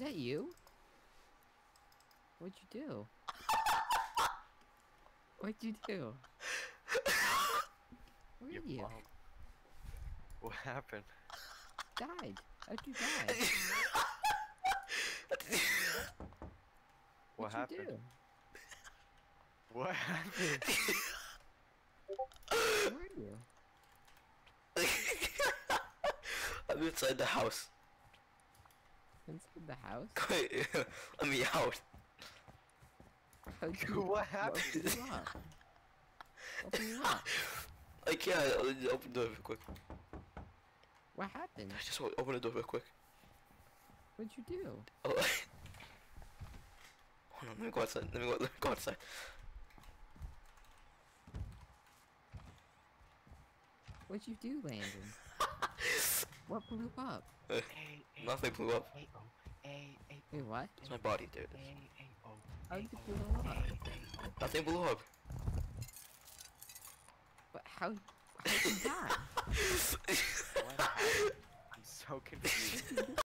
that you? What'd you do? What'd you do? Where are you? What happened? Died. How'd you die? What What'd you happened? do? What happened? Where are you? I'm inside the house. Inside the house? Let me out. How'd you... What happened? Open you up. Open you up. I can't. I'll just open the door real quick. What happened? Just open the door real quick. What'd you do? Oh. Hold on, let me go outside. Let me go outside. What'd you do, Landon? What blew up? Nothing blew up. Wait, what? It's my body, dude. How'd it blow up? Nothing blew up. But how'd you die? What happened? I'm so confused.